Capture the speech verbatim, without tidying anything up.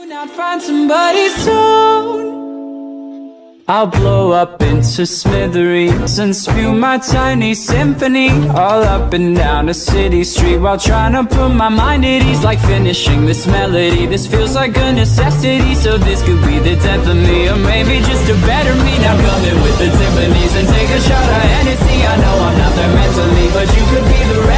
I'd find somebody soon. I'll blow up into smithereens and spew my tiny symphony all up and down a city street while trying to put my mind at ease. Like finishing this melody, this feels like a necessity. So this could be the death of me, or maybe just a better me. Now come in with the timpanis and take a shot of Hennessy. I know I'm not there mentally, but you could be the